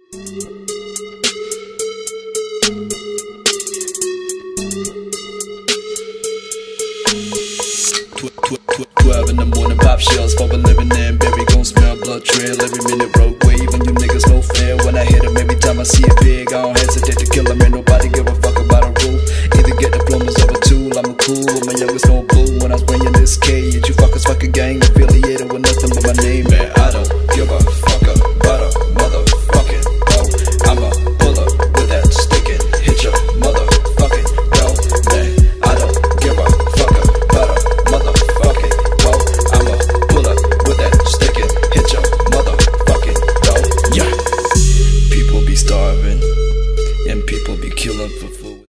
In the morning, pop shells for a living and baby gon' smell blood trail every minute road wave, and you niggas no fair. When I hit 'em every time I see a bitch